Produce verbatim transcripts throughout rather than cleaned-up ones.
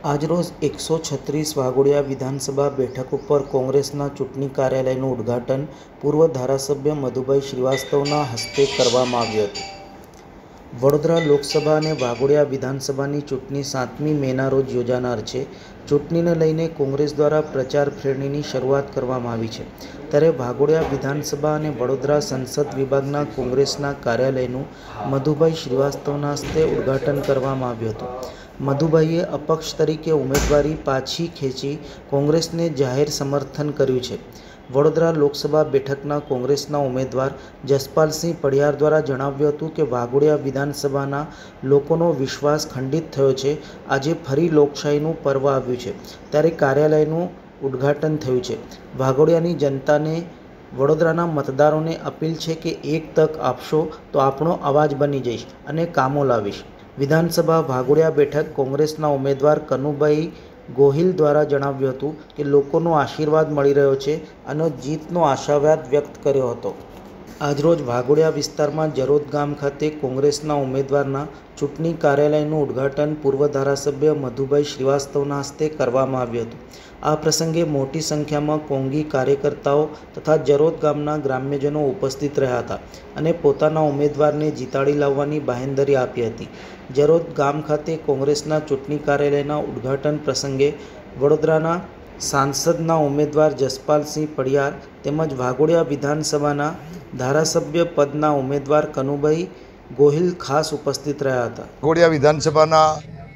આજરોજ એકસો છત્રીસ વાઘોડિયા વિધાનસભા બેઠક ઉપર કોંગ્રેસના ચૂંટણી કાર્યાલયનું ઉદ્ઘાટન પૂર્વ ધારાસભ્ય મધુભાઈ શ્રીવાસ્તવના હસ્તે કરવામાં આવ્યું હતું. વડોદરા લોકસભા અને વાઘોડિયા વિધાનસભાની ચૂંટણી સાતમી મેના રોજ યોજાનાર છે. ચૂંટણીને લઈને કોંગ્રેસ દ્વારા પ્રચાર ફેરણીની શરૂઆત કરવામાં આવી છે. ત્યારે વાઘોડિયા વિધાનસભા અને વડોદરા સંસદ વિભાગના કોંગ્રેસના કાર્યાલયનું મધુભાઈ શ્રીવાસ્તવના હસ્તે ઉદ્ઘાટન કરવામાં આવ્યું હતું. મધુભાઈએ અપક્ષ તરીકે ઉમેદવારી પાછી ખેંચી કોંગ્રેસને જાહેર સમર્થન કર્યું છે. વડોદરા લોકસભા બેઠકના કોંગ્રેસના ઉમેદવાર જસપાલસિંહ પડિયાર દ્વારા જણાવ્યું હતું કે વાઘોડિયા વિધાનસભાના લોકોનો વિશ્વાસ ખંડિત થયો છે. આજે ફરી લોકશાહીનું પર્વ આવ્યું છે ત્યારે કાર્યાલયનું ઉદ્ઘાટન થયું છે. વાઘોડિયાની જનતાને વડોદરાના મતદારોને અપીલ છે કે એક તક આપશો તો આપણો અવાજ બની જઈશ અને કામો લાવીશ. વિધાનસભા વાઘોડિયા બેઠક કોંગ્રેસના ઉમેદવાર કનુભાઈ ગોહિલ દ્વારા જણાવ્યું હતું કે લોકોનો આશીર્વાદ મળી રહ્યો છે અને જીતનો આશાવાદ વ્યક્ત કર્યો હતો. આજરોજ વાઘોડિયા વિસ્તારમાં જરોદ ગામ ખાતે કોંગ્રેસના ઉમેદવારના ચૂંટણી કાર્યાલયનું ઉદ્ઘાટન પૂર્વ ધારાસભ્ય મધુભાઈ શ્રીવાસ્તવના હસ્તે કરવામાં આવ્યું હતું. આ પ્રસંગે મોટી સંખ્યામાં કોંગી કાર્યકર્તાઓ તથા જરોદ ગામના ગ્રામ્યજનો ઉપસ્થિત રહ્યા હતા અને પોતાના ઉમેદવારને જીતાડી લાવવાની બાંહેધરી આપી હતી. જરોદ ગામ ખાતે કોંગ્રેસના ચૂંટણી કાર્યાલયના ઉદ્ઘાટન પ્રસંગે વડોદરાના સાંસદના ઉમેદવાર જસપાલસિંહ પડિયાર તેમજ વાઘોડિયા વિધાનસભાના ધારાસભ્ય પદના ઉમેદવાર કનુભાઈ ગોહિલ ખાસ ઉપસ્થિત રહ્યા હતા. વાઘોડિયા વિધાનસભાના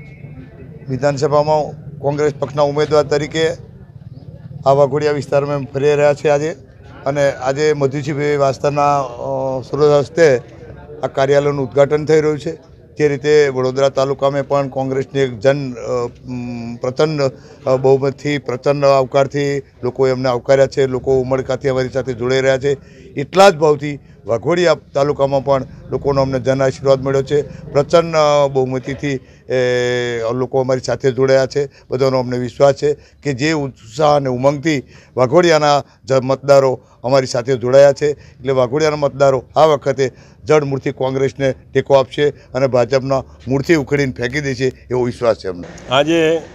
વિધાનસભામાં કોંગ્રેસ પક્ષના ઉમેદવાર તરીકે આ વાઘોડિયા વિસ્તારમાં ફરી રહ્યા છે આજે અને આજે મધુજીભાઈ વાસ્તવના સુરત હસ્તે આ કાર્યાલયનું ઉદ્ઘાટન થઈ રહ્યું છે. જે રીતે વડોદરા તાલુકામાં પણ કોંગ્રેસની એક જન પ્રચંડ બહુમતથી પ્રચંડ આવકારથી લોકોએ એમને આવકાર્યા છે. લોકો ઉમળકાથી અમારી સાથે જોડાઈ રહ્યા છે. એટલા જ ભાવથી વાઘોડિયા તાલુકામાં પણ લોકોનો અમને જન આશીર્વાદ મળ્યો છે. પ્રચંડ બહુમતીથી લોકો અમારી સાથે જોડાયા છે. બધાનો અમને વિશ્વાસ છે કે જે ઉત્સાહ અને ઉમંગથી વાઘોડિયાના મતદારો અમારી સાથે જોડાયા છે એટલે વાઘોડિયાના મતદારો આ વખતે જડ મૂળથી કોંગ્રેસને ટેકો આપશે અને ભાજપના મૂળથી ઉખેડીને ફેંકી દેશે એવો વિશ્વાસ છે અમને. આજે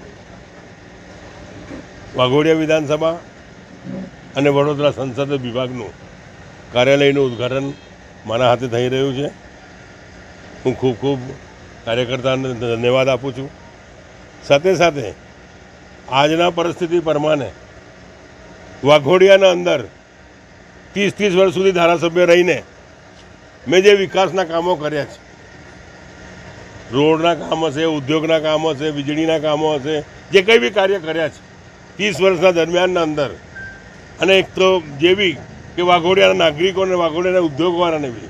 વાઘોડિયા વિધાનસભા અને વડોદરા સંસદ વિભાગનું કાર્યાલયનું ઉદ્ઘાટન મારા હાથે થઈ રહ્યું છે. હું ખૂબ ખૂબ કાર્યકર્તાને ધન્યવાદ આપું છું. સાથે સાથે આજના પરિસ્થિતિ પ્રમાણે વાઘોડિયાના અંદર ત્રીસ ત્રીસ વર્ષ સુધી ધારાસભ્ય રહીને મેં જે વિકાસના કામો કર્યા છે, રોડના કામ હશે, ઉદ્યોગના કામ હશે, વીજળીના કામો હશે, જે કંઈ બી કાર્ય કર્યા છે ત્રીસ વર્ષના દરમિયાનના અંદર, અને એક તો જે બી કે વાઘોડિયાના નાગરિકોને વાઘોડિયાના ઉદ્યોગવાળાને બી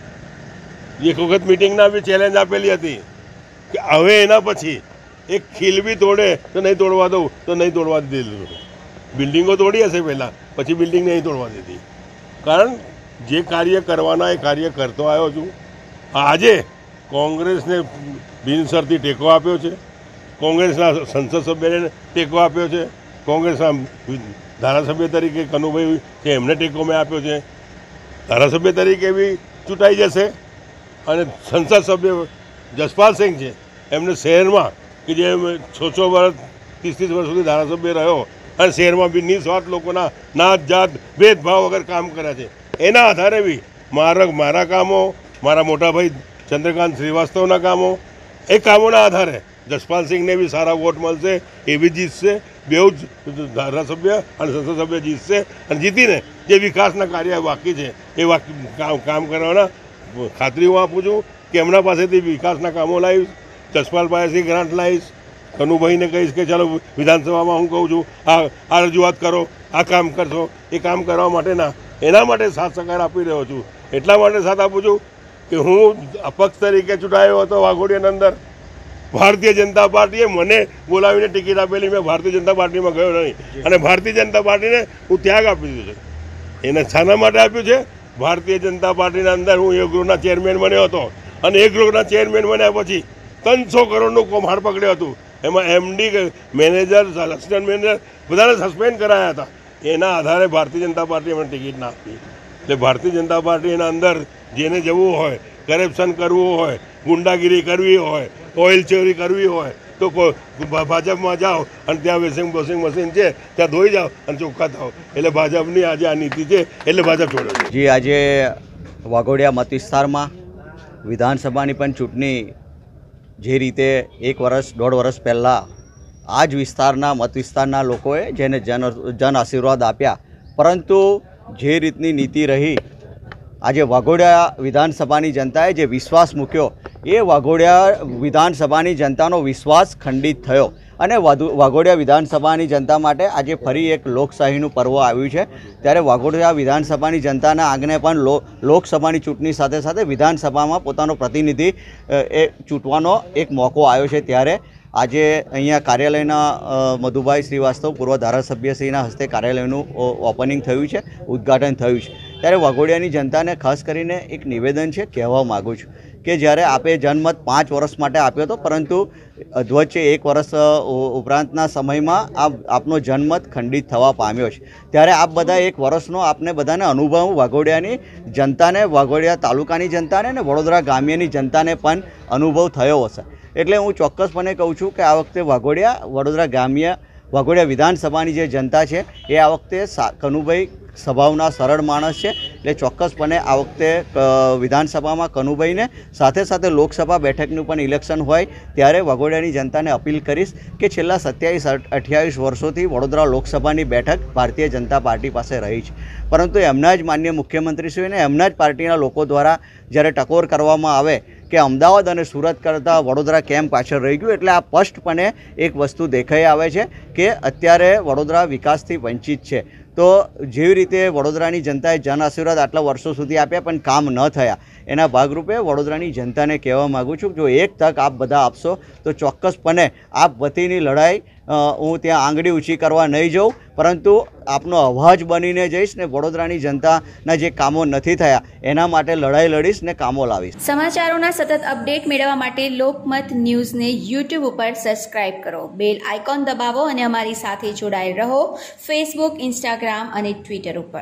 એક વખત મિટિંગના બી ચેલેન્જ આપેલી હતી કે હવે એના પછી એક ખીલ બી તોડે તો નહીં તોડવા દઉં તો નહીં તોડવા દીધેલું. બિલ્ડિંગો તોડી હશે પહેલાં, પછી બિલ્ડિંગ નહીં તોડવા દીધી. કારણ જે કાર્ય કરવાના એ કાર્ય કરતો આવ્યો છું. આજે કોંગ્રેસને બિનશરતી ટેકો આપ્યો છે, કોંગ્રેસના સંસદ સભ્યને ટેકો આપ્યો છે, કોંગ્રેસના ધારાસભ્ય તરીકે કનુભાઈ છે એમને ટેકો મેં આપ્યો છે. ધારાસભ્ય તરીકે બી ચૂંટાઈ જશે અને સંસદ સભ્ય જસપાલસિંહ છે એમને શહેરમાં કે જે છ છ વર્ષ ત્રીસ ત્રીસ વર્ષ સુધી ધારાસભ્ય રહ્યો અને શહેરમાં બી નિસ્વાર્થ લોકોના નાત જાત ભેદભાવ વગર કામ કર્યા છે. એના આધારે બી મારા મારા કામો, મારા મોટાભાઈ ચંદ્રકાંત શ્રીવાસ્તવના કામો, એ કામોના આધારે જસપાલસિંહને બી સારા વોટ મળશે, એ બી જીતશે. બેઉ જ ધારાસભ્ય અને સંસદ સભ્ય જીતશે અને જીતીને જે વિકાસના કાર્ય બાકી છે એ કામ કરવાના ખાતરી હું આપું છું કે એમના પાસેથી વિકાસના કામો લાવીશ. જસપાલ પાસેથી ગ્રાન્ટ લાવીશ. કનુભાઈને કહીશ કે ચાલો વિધાનસભામાં હું કહું છું આ આ રજૂઆત કરો, આ કામ કરશો. એ કામ કરવા માટેના એના માટે સાથ સહકાર આપી રહ્યો છું. એટલા માટે સાથ આપું છું કે હું અપક્ષ તરીકે ચૂંટાયો હતો વાઘોડિયાની અંદર. ભારતીય જનતા પાર્ટીએ મને બોલાવીને ટિકિટ આપેલી, મેં ભારતીય જનતા પાર્ટીમાં ગયો નહીં અને ભારતીય જનતા પાર્ટીને હું ત્યાગ આપી દીધો છે. એને શાના માટે આપ્યું છે? ભારતીય જનતા પાર્ટીના અંદર હું એક ગૃહના ચેરમેન બન્યો હતો અને એક ગૃહના ચેરમેન બન્યા પછી ત્રણસો કરોડનું કૌભાંડ પકડ્યું હતું. એમાં એમડી, મેનેજર, અસિસ્ટન્ટ મેનેજર બધાને સસ્પેન્ડ કરાયા હતા. એના આધારે ભારતીય જનતા પાર્ટી અમને ટિકિટ ના આપી. એટલે ભારતીય જનતા પાર્ટીના અંદર જેને જવું હોય, કરપ્શન કરવું હોય, ગુંડાગીરી કરવી હોય, ઓઇલ ચોરી કરવી હોય, તો ભાજપમાં જાઓ અને ત્યાં વોશિંગ વોશિંગ મશીન છે ત્યાં ધોઈ જાઓ અને ચોખ્ખા થાઓ. એટલે ભાજપની આજે આ નીતિ છે એટલે ભાજપ છોડે છે. જી, આજે વાઘોડિયા મત વિસ્તારમાં વિધાનસભાની પણ ચૂંટણી જે રીતે એક વર્ષ દોઢ વર્ષ પહેલાં આ જ વિસ્તારના મત વિસ્તારના લોકોએ જેને જન જન આશીર્વાદ આપ્યા, પરંતુ જે રીતની નીતિ રહી, આજે વાઘોડિયા વિધાનસભાની જનતાએ જે વિશ્વાસ મૂક્યો એ વાઘોડિયા વિધાનસભાની જનતાનો વિશ્વાસ ખંડિત થયો અને વાઘોડિયા વિધાનસભાની જનતા માટે આજે ફરી એક લોકશાહીનું પર્વ આવ્યું છે. ત્યારે વાઘોડિયા વિધાનસભાની જનતાના આંગણે પણ લો લોકસભાની ચૂંટણી સાથે સાથે વિધાનસભામાં પોતાનો પ્રતિનિધિ એ ચૂંટવાનો એક મોકો આવ્યો છે. ત્યારે આજે અહીંયા કાર્યાલયના મધુભાઈ શ્રીવાસ્તવ પૂર્વ ધારાસભ્યશ્રીના હસ્તે કાર્યાલયનું ઓપનિંગ થયું છે, ઉદ્ઘાટન થયું છે. ત્યારે વાઘોડિયાની જનતાને ખાસ કરીને એક નિવેદન છે, કહેવા માગું છું કે જ્યારે આપે જનમત પાંચ વર્ષ માટે આપ્યો હતો, પરંતુ અધવચ્ચે એક વર્ષ ઉપરાંતના સમયમાં આ આપનો જનમત ખંડિત થવા પામ્યો છે. ત્યારે આપ બધા એક વર્ષનો આપને બધાને અનુભવ વાઘોડિયાની જનતાને, વાઘોડિયા તાલુકાની જનતાને અને વડોદરા ગ્રામ્યની જનતાને પણ અનુભવ થયો હશે. એટલે હું ચોક્કસપણે કહું છું કે આ વખતે વાઘોડિયા વડોદરા ગ્રામ્ય વાઘોડિયા વિધાનસભાની જે જનતા છે એ આ વખતે કનુભાઈ સ્વભાવના સરળ માણસ છે. એટલે ચોક્કસપણે આ વખતે વિધાનસભામાં કનુભાઈને સાથે સાથે લોકસભા બેઠકનું પણ ઇલેક્શન હોય ત્યારે વાઘોડિયાની જનતાને અપીલ કરીશ કે છેલ્લા સત્યાવીસ અઠ્યાવીસ વર્ષોથી વડોદરા લોકસભાની બેઠક ભારતીય જનતા પાર્ટી પાસે રહી છે, પરંતુ એમના જ માન્ય મુખ્યમંત્રીશ્રીને એમના જ પાર્ટીના લોકો દ્વારા જ્યારે ટકોર કરવામાં આવે કે અમદાવાદ અને સુરત કરતાં વડોદરા કેમ પાછળ રહી ગયું, એટલે આ સ્પષ્ટપણે એક વસ્તુ દેખાઈ આવે છે કે અત્યારે વડોદરા વિકાસથી વંચિત છે. તો જેવી રીતે વડોદરાની જનતાએ જન આશીર્વાદ આટલા વર્ષો સુધી આપ્યા પણ કામ ન થયા, એના ભાગરૂપે વડોદરાની જનતાને કહેવા માગું છું કે જો એક તક આપ બધા આપશો તો ચોક્કસપણે આપ વતીની લડાઈ હું ત્યાં આંગળી ઊંચી કરવા નહીં જાઉં, પરંતુ આપનો અવાજ બનીને જઈશ ને વડોદરાની જનતાના જે કામો નથી થયા એના માટે લડાઈ લડીશ ને કામો લાવીશ. સમાચારોના સતત અપડેટ મેળવવા માટે લોકમત ન્યૂઝને યુટ્યુબ ઉપર સબસ્ક્રાઇબ કરો, બેલ આઇકોન દબાવો અને અમારી સાથે જોડાયેલ રહો ફેસબુક, ઇન્સ્ટાગ્રામ અને ટ્વિટર ઉપર.